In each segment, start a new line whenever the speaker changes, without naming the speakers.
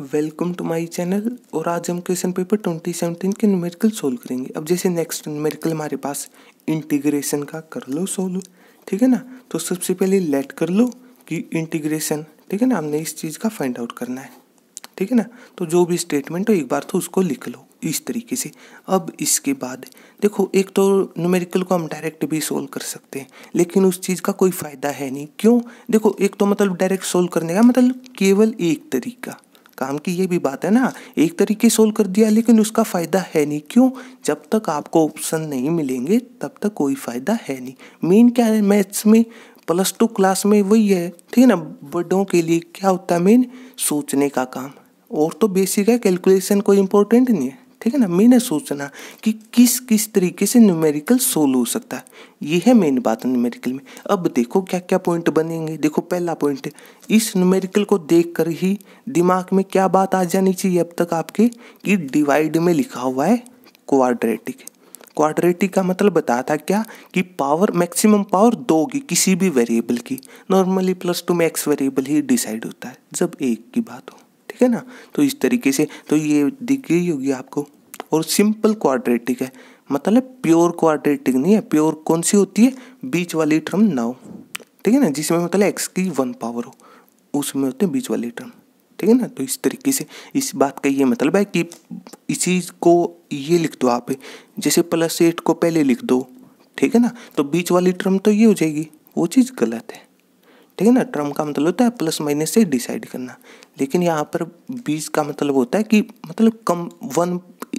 Welcome to my channel. और आज हम क्वेश्चन पेपर 2017 के न्यूमेरिकल सोल्व करेंगे। अब जैसे नेक्स्ट न्यूमेरिकल हमारे पास इंटीग्रेशन का कर लो सोल्व, ठीक है ना। तो सबसे पहले लेट कर लो कि इंटीग्रेशन, ठीक है ना, हमने इस चीज़ का फाइंड आउट करना है, ठीक है ना। तो जो भी स्टेटमेंट हो एक बार तो उसको लिख लो इस तरीके से। अब इसके बाद देखो, एक तो न्यूमेरिकल को हम डायरेक्ट भी सोल्व कर सकते हैं, लेकिन उस चीज़ का कोई फ़ायदा है नहीं। क्यों? देखो, एक तो मतलब डायरेक्ट सोल्व करने का मतलब केवल एक तरीका काम की, ये भी बात है ना। एक तरीके सोल्व कर दिया लेकिन उसका फ़ायदा है नहीं। क्यों? जब तक आपको ऑप्शन नहीं मिलेंगे तब तक कोई फ़ायदा है नहीं। मेन क्या है मैथ्स में, +2 क्लास में वही है, ठीक है ना। बड़ों के लिए क्या होता है मेन? सोचने का काम। और तो बेसिक है, कैलकुलेशन कोई इंपॉर्टेंट नहीं है, ठीक है ना। मेन है सोचना कि किस किस तरीके से न्यूमेरिकल सोल्व हो सकता है, ये है मेन बात न्यूमेरिकल में। अब देखो क्या क्या पॉइंट बनेंगे। देखो, पहला पॉइंट, इस न्यूमेरिकल को देखकर ही दिमाग में क्या बात आ जानी चाहिए अब तक आपके, कि डिवाइड में लिखा हुआ है क्वाड्रेटिक। क्वाड्रेटिक का मतलब बताया था क्या, कि पावर मैक्सिमम पावर 2 होगी किसी भी वेरिएबल की। नॉर्मली +2 में x वेरिएबल ही डिसाइड होता है जब एक की बात हो, ठीक है ना। तो इस तरीके से तो ये दिख गई होगी आपको। और सिंपल क्वाड्रेटिक है, मतलब प्योर क्वाड्रेटिक नहीं है। प्योर कौन सी होती है? बीच वाली टर्म ना हो, ठीक है ना, जिसमें मतलब x की 1 पावर हो, उसमें होते हैं बीच वाली टर्म, ठीक है ना। तो इस तरीके से इस बात का ये मतलब है कि इसी को ये लिख दो आप, जैसे +8 को पहले लिख दो, ठीक है ना। तो बीच वाली टर्म तो ये हो जाएगी, वो चीज़ गलत है, ठीक है ना। टर्म का मतलब होता है प्लस माइनस से डिसाइड करना, लेकिन यहाँ पर 20 का मतलब होता है कि मतलब कम 1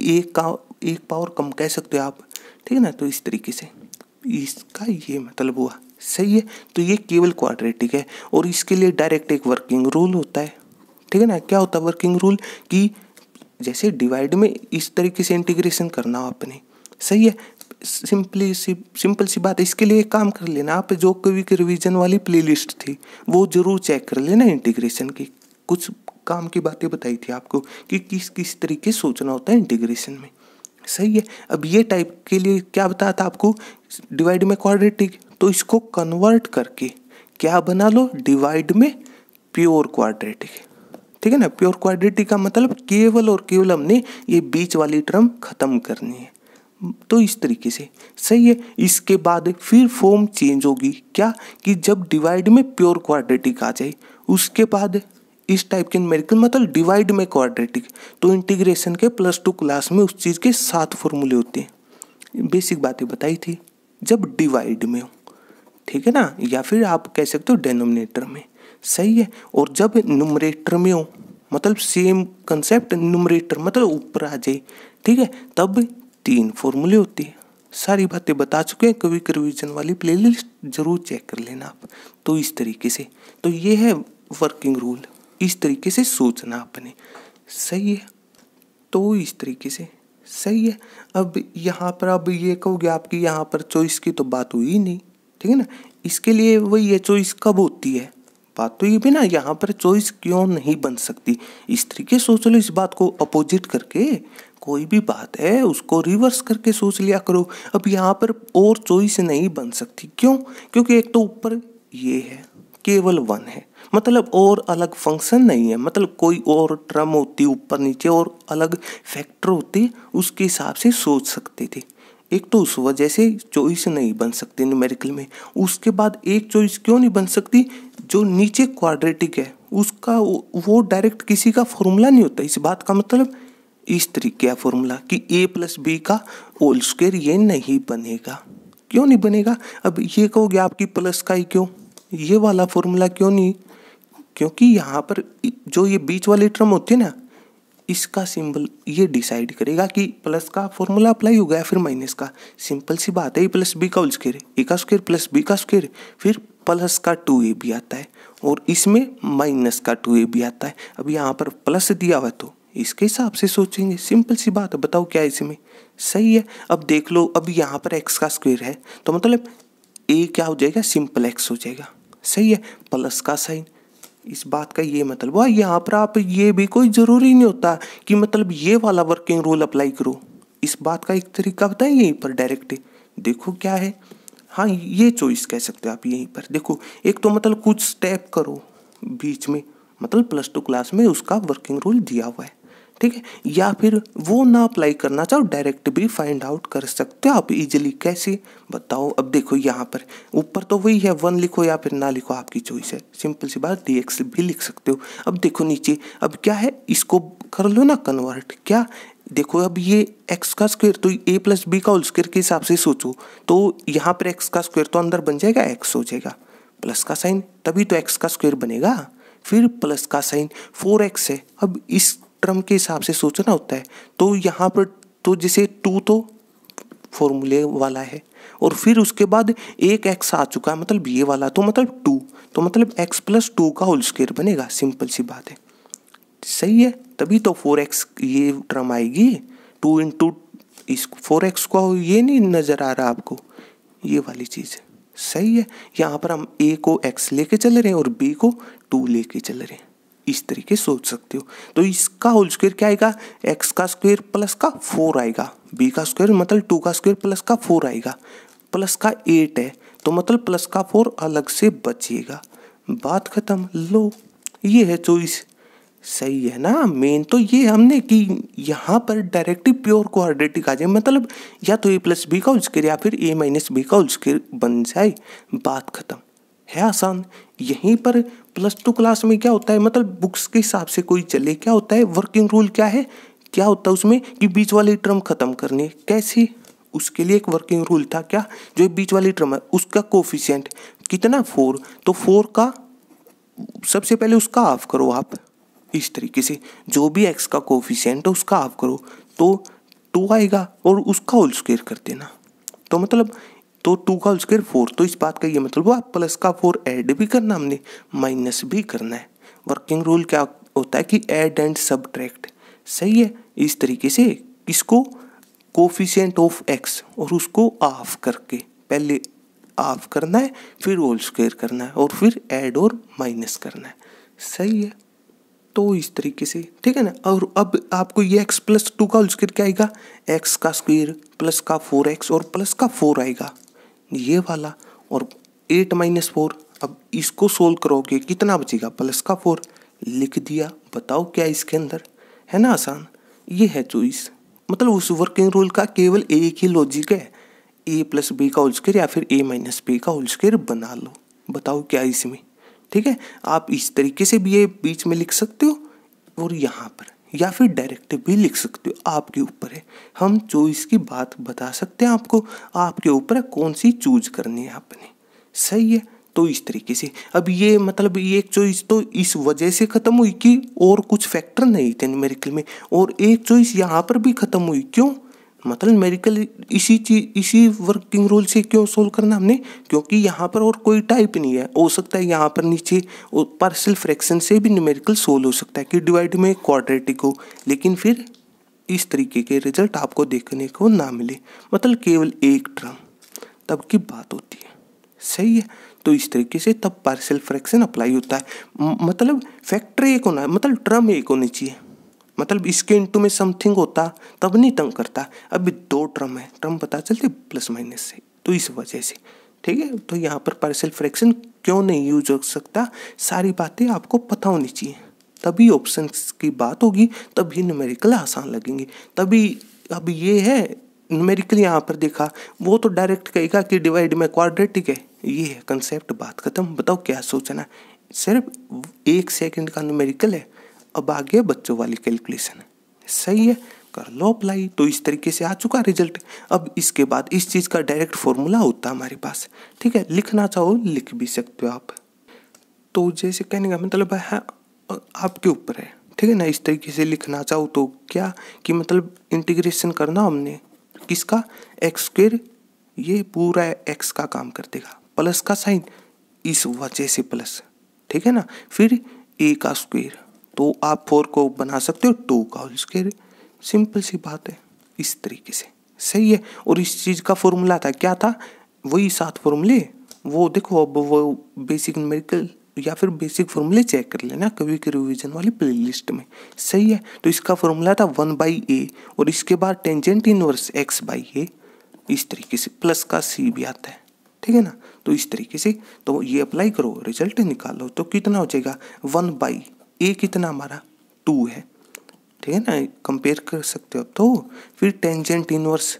एक पावर कम कह सकते हो आप, ठीक है ना। तो इस तरीके से इसका ये मतलब हुआ, सही है। तो ये केवल क्वाड्रेटिक है और इसके लिए डायरेक्ट एक वर्किंग रूल होता है, ठीक है ना। क्या होता है वर्किंग रूल? कि जैसे डिवाइड में इस तरीके से इंटीग्रेशन करना हो आपने, सही है। सिंपल सी बात है। इसके लिए एक काम कर लेना आप, जो कभी की रिवीजन वाली प्लेलिस्ट थी वो जरूर चेक कर लेना। इंटीग्रेशन की कुछ काम की बातें बताई थी आपको कि किस किस तरीके सोचना होता है इंटीग्रेशन में, सही है। अब ये टाइप के लिए क्या बताया था आपको, डिवाइड में क्वाड्रेटिक, तो इसको कन्वर्ट करके क्या बना लो, डिवाइड में प्योर क्वाड्रेटिक, ठीक है ना। प्योर क्वाड्रेटिक का मतलब केवल और केवल हमने ये बीच वाली टर्म खत्म करनी है। तो इस तरीके से, सही है। इसके बाद फिर फॉर्म चेंज होगी, क्या कि जब डिवाइड में प्योर क्वाड्रेटिक आ जाए, उसके बाद इस टाइप के न्यूमेरिकल मतलब डिवाइड में क्वाड्रेटिक, तो इंटीग्रेशन के +2 क्लास में उस चीज़ के 7 फॉर्मूले होते हैं। बेसिक बातें बताई थी जब डिवाइड में हो, ठीक है ना, या फिर आप कह सकते हो डेनोमिनेटर में, सही है। और जब न्यूमरेटर में हो, मतलब सेम कंसेप्ट, न्यूमरेटर मतलब ऊपर आ जाए, ठीक है, तब 3 फॉर्मूले होते हैं। सारी बातें बता चुके हैं, कभी रिवीजन वाली प्लेलिस्ट जरूर चेक कर लेना आप। तो इस तरीके से, तो ये है वर्किंग रूल, इस तरीके से सोचना आपने, सही है। तो इस तरीके से, सही है। अब यहाँ पर अब ये कहोगे आपकी यहाँ पर चॉइस की तो बात हुई ही नहीं, ठीक है ना। इसके लिए वही है, चॉइस कब होती है, बात तो ये भी ना, यहाँ पर चॉइस क्यों नहीं बन सकती। इस तरीके सोच लो, इस बात को अपोजिट करके, कोई भी बात है उसको रिवर्स करके सोच लिया करो। अब यहाँ पर और चॉइस नहीं बन सकती, क्यों? क्योंकि एक तो ऊपर ये है, केवल 1 है, मतलब और अलग फंक्शन नहीं है। मतलब कोई और टर्म होती ऊपर नीचे और अलग फैक्टर होते, उसके हिसाब से सोच सकते थे। एक तो उस वजह से चॉइस नहीं बन सकती न्यूमेरिकल में। उसके बाद एक चॉइस क्यों नहीं बन सकती, जो नीचे क्वाड्रेटिक है उसका वो डायरेक्ट किसी का फॉर्मूला नहीं होता। इस बात का मतलब इस तरीके का फॉर्मूला कि a+b का होल स्क्वायर, ये नहीं बनेगा। क्यों नहीं बनेगा? अब ये कहोगे आपकी प्लस का ही क्यों, ये वाला फॉर्मूला क्यों नहीं? क्योंकि यहाँ पर जो ये बीच वाली टर्म होती है ना, इसका सिंबल ये डिसाइड करेगा कि प्लस का फॉर्मूला अप्लाई होगा या फिर माइनस का। सिंपल सी बात है, a+b का होल स्क्वायर, a का स्क्वायर प्लस b का स्क्वायर, फिर प्लस का 2ab आता है और इसमें माइनस का 2ab आता है। अब यहाँ पर प्लस दिया हुआ है तो इसके हिसाब से सोचेंगे, सिंपल सी बात है। बताओ क्या है इसमें, सही है। अब देख लो, अब यहाँ पर x का स्क्वायर है तो मतलब a क्या हो जाएगा, सिंपल x हो जाएगा, सही है। प्लस का साइन, इस बात का ये मतलब हुआ। यहाँ पर आप ये भी कोई ज़रूरी नहीं होता कि मतलब ये वाला वर्किंग रूल अप्लाई करो। इस बात का एक तरीका बताएं यहीं पर डायरेक्ट, देखो क्या है। हाँ, ये चॉइस कह सकते हो आप। यहीं पर देखो, एक तो मतलब कुछ स्टेप करो बीच में, मतलब +2 क्लास में उसका वर्किंग रूल दिया हुआ है, ठीक है। या फिर वो ना अप्लाई करना चाहो, डायरेक्ट भी फाइंड आउट कर सकते हो आप इजीली। कैसे बताओ? अब देखो यहाँ पर ऊपर तो वही है, 1 लिखो या फिर ना लिखो, आपकी चॉइस है। सिंपल सी बात, dx भी लिख सकते हो। अब देखो नीचे, अब क्या है, इसको कर लो ना कन्वर्ट। क्या देखो, अब ये x का स्क्वायर, तो a + b का होल स्क्वायर के हिसाब से सोचो, तो यहाँ पर x का स्क्वायर तो अंदर बन जाएगा, x हो जाएगा, प्लस का साइन, तभी तो x का स्क्वायर बनेगा, फिर प्लस का साइन, 4x है। अब इस टर्म के हिसाब से सोचना होता है, तो यहाँ पर तो जैसे 2 तो फॉर्मूले वाला है, और फिर उसके बाद एक x आ चुका है, मतलब ये वाला, तो मतलब 2, तो मतलब x + 2 का होल स्क्वायर बनेगा। सिंपल सी बात है, सही है, तभी तो 4x ये टर्म आएगी। 2 × इस 4x को ये नहीं नज़र आ रहा आपको, ये वाली चीज़ सही है। यहाँ पर हम a को x लेके चल रहे हैं और b को 2 लेके चल रहे हैं, इस तरीके सोच सकते हो। तो इसका होल स्क्वायर क्या आएगा, x का स्क्वायर प्लस का 4 आएगा, b का स्क्वायर मतलब 2 का स्क्वायर प्लस का 4 आएगा, प्लस का 8 है, तो मतलब प्लस का 4 अलग से बचिएगा, बात खत्म। लो, ये है चॉइस, सही है ना। मेन तो ये हमने कि यहाँ पर डायरेक्टली प्योर क्वाड्रेटिक आ जाए, मतलब या तो a + b का होल स्क्वायर या फिर a - b का होल स्क्वायर बन जाए, बात खत्म, है आसान। यहीं पर +2 क्लास में क्या होता है, मतलब बुक्स के हिसाब से कोई चले, क्या होता है वर्किंग रूल, क्या है, क्या होता है उसमें कि बीच वाली टर्म खत्म करनी है। कैसे? उसके लिए एक वर्किंग रूल था, क्या, जो बीच वाली टर्म है उसका कोफिशिएंट कितना, 4, तो 4 का सबसे पहले उसका हाफ करो आप, इस तरीके से जो भी x का कोफिशिएंट है उसका हाफ करो, तो 2 आएगा, और उसका होल स्क्वायर कर देना, तो मतलब तो 2 का होल स्क्वायर 4। तो इस बात का ये मतलब हुआ प्लस का 4 ऐड भी करना हमने, माइनस भी करना है। वर्किंग रूल क्या होता है कि ऐड एंड सबट्रैक्ट, सही है। इस तरीके से इसको कोफिशिएंट ऑफ x और उसको हाफ करके पहले हाफ करना है, फिर होल स्क्वायर करना है, और फिर ऐड और माइनस करना है, सही है। तो इस तरीके से, ठीक है ना। और अब आपको ये x + 2 का होल स्क्वायर क्या आएगा, x का स्क्वायर प्लस का 4x और प्लस का 4 आएगा, ये वाला, और 8 - 4। अब इसको सोल्व करोगे कितना बचेगा, प्लस का 4, लिख दिया। बताओ क्या इसके अंदर, है ना आसान। ये है चॉइस, मतलब उस वर्किंग रूल का केवल एक ही लॉजिक है, a + b का होल स्क्वायर या फिर a - b का होल स्क्वायर बना लो। बताओ क्या इसमें, ठीक है। आप इस तरीके से भी ये बीच में लिख सकते हो, और यहाँ पर, या फिर डायरेक्ट भी लिख सकते हो, आपके ऊपर है। हम चॉइस की बात बता सकते हैं आपको, आपके ऊपर है कौन सी चूज करनी है आपने, सही है। तो इस तरीके से अब ये मतलब ये एक चॉइस तो इस वजह से खत्म हुई कि और कुछ फैक्टर नहीं थे न्यूमेरिकल में, और एक चॉइस यहाँ पर भी खत्म हुई, क्यों, मतलब न्यूमेरिकल इसी वर्किंग रूल से क्यों सोल्व करना हमने, क्योंकि यहाँ पर और कोई टाइप नहीं है। हो सकता है यहाँ पर नीचे पार्शियल फ्रैक्शन से भी न्यूमेरिकल सोल्व हो सकता है कि डिवाइड में क्वाड्रेटिक हो, लेकिन फिर इस तरीके के रिजल्ट आपको देखने को ना मिले, मतलब केवल एक टर्म, तब की बात होती है, सही है। तो इस तरीके से तब पार्शियल फ्रैक्शन अप्लाई होता है, मतलब फैक्टर एक होना है, मतलब टर्म एक होनी चाहिए, मतलब इसके इनटू में समथिंग होता तब नहीं तंग करता। अभी 2 टर्म है, टर्म पता चलते प्लस माइनस से, तो इस वजह से, ठीक है। तो यहाँ पर पार्शियल फ्रैक्शन क्यों नहीं यूज हो सकता, सारी बातें आपको पता होनी चाहिए, तभी ऑप्शंस की बात होगी, तभी न्यूमेरिकल आसान लगेंगे, तभी। अब ये है न्यूमेरिकल यहाँ पर देखा, वो तो डायरेक्ट कहेगा कि डिवाइड में क्वाड्रेटिक है, ये है कंसेप्ट, बात खत्म। बताओ क्या सोचना, सिर्फ 1 सेकंड का न्यूमेरिकल है, अब आगे बच्चों वाली कैलकुलेशन, सही है, कर लो अप्लाई। तो इस तरीके से आ चुका रिजल्ट। अब इसके बाद इस चीज़ का डायरेक्ट फॉर्मूला होता है हमारे पास, ठीक है, लिखना चाहो लिख भी सकते हो आप। तो जैसे कहने का मतलब है आपके ऊपर है, ठीक है ना। इस तरीके से लिखना चाहो तो क्या कि मतलब इंटीग्रेशन करना हमने किसका, x², ये पूरा x का काम कर देगा, प्लस का साइन इस वजह से प्लस, ठीक है ना, फिर a का स्क्वायर, तो आप 4 को बना सकते हो 2 का होल स्क्वायर, सिंपल सी बात है, इस तरीके से, सही है। और इस चीज़ का फॉर्मूला था, क्या था, वही 7 फॉर्मूले, वो देखो, अब वो बेसिक न्यूमेरिकल या फिर बेसिक फॉर्मूले चेक कर लेना कभी के रिवीजन वाली प्लेलिस्ट में, सही है। तो इसका फॉर्मूला था 1/a, और इसके बाद टेंजेंट इनवर्स x/a, इस तरीके से, प्लस का c भी आता है, ठीक है ना। तो इस तरीके से तो ये अप्लाई करो, रिजल्ट निकालो, तो कितना हो जाएगा, 1/, ए कितना हमारा 2 है, ठीक है ना, कंपेयर कर सकते हो। तो फिर टेंजेंट इनवर्स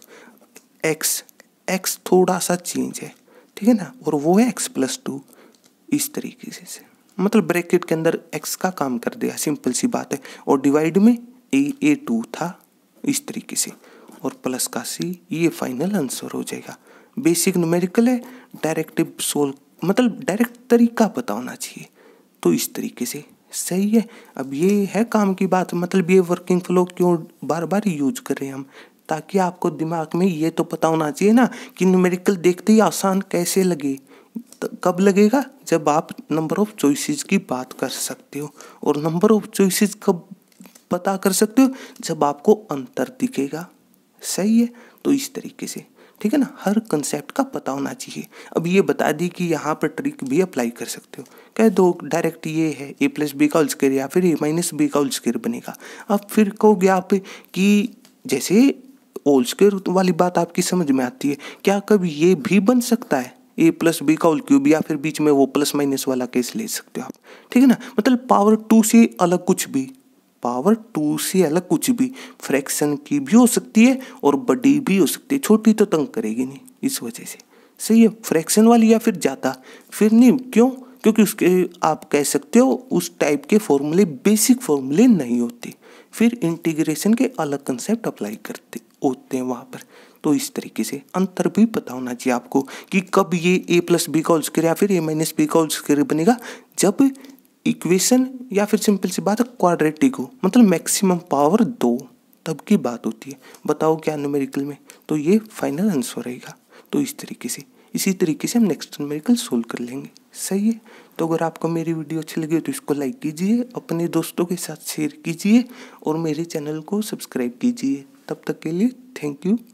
एक्स थोड़ा सा चेंज है, ठीक है ना, और वो है x+2। इस तरीके से मतलब ब्रैकेट के अंदर x का काम कर दिया, सिंपल सी बात है। और डिवाइड में a2 था इस तरीके से, और प्लस का c, ये फाइनल आंसर हो जाएगा। बेसिक न्यूमेरिकल है, डायरेक्टिव सोल्व मतलब डायरेक्ट तरीका पता होना चाहिए। तो इस तरीके से सही है। अब ये है काम की बात, मतलब ये वर्किंग फ्लो क्यों बार बार यूज कर रहे हैं हम, ताकि आपको दिमाग में ये तो पता होना चाहिए ना कि न्यूमेरिकल देखते ही आसान कैसे लगे। कब लगेगा, जब आप नंबर ऑफ चॉइसेस की बात कर सकते हो। और नंबर ऑफ चॉइसेस कब पता कर सकते हो, जब आपको अंतर दिखेगा। सही है। तो इस तरीके से, ठीक है ना, हर कंसेप्ट का पता होना चाहिए। अब ये बता दी कि यहाँ पर ट्रिक भी अप्लाई कर सकते हो। कह दो डायरेक्ट ये है a+b का होल स्क्वायर या फिर a-b का होल स्क्वायर बनेगा। अब फिर कहोगे आप कि जैसे होल स्क्वायर वाली बात आपकी समझ में आती है, क्या कभी ये भी बन सकता है a+b का होल क्यूब, या फिर बीच में वो प्लस माइनस वाला केस ले सकते हो आप, ठीक है ना। मतलब पावर 2 से अलग कुछ भी, पावर 2 से अलग कुछ भी फ्रैक्शन की भी हो सकती है और बड़ी भी हो सकती है, छोटी तो तंग करेगी नहीं इस वजह से। सही है। फ्रैक्शन वाली या फिर ज़्यादा, फिर नहीं, क्यों, क्योंकि उसके आप कह सकते हो उस टाइप के फॉर्मूले बेसिक फॉर्मूले नहीं होते, फिर इंटीग्रेशन के अलग कंसेप्ट अप्लाई करते होते हैं वहाँ पर। तो इस तरीके से अंतर भी पता होना चाहिए आपको कि कब ये a+b का होल स्क्वायर या फिर a-b का होल स्क्वायर बनेगा, जब इक्वेशन या फिर सिंपल सी बात है क्वाड्रेटिक हो, मतलब मैक्सिमम पावर 2, तब की बात होती है। बताओ क्या न्यूमेरिकल में, तो ये फाइनल आंसर रहेगा। तो इस तरीके से, इसी तरीके से हम नेक्स्ट न्यूमेरिकल सोल्व कर लेंगे। सही है। तो अगर आपको मेरी वीडियो अच्छी लगी तो इसको लाइक कीजिए, अपने दोस्तों के साथ शेयर कीजिए और मेरे चैनल को सब्सक्राइब कीजिए। तब तक के लिए थैंक यू।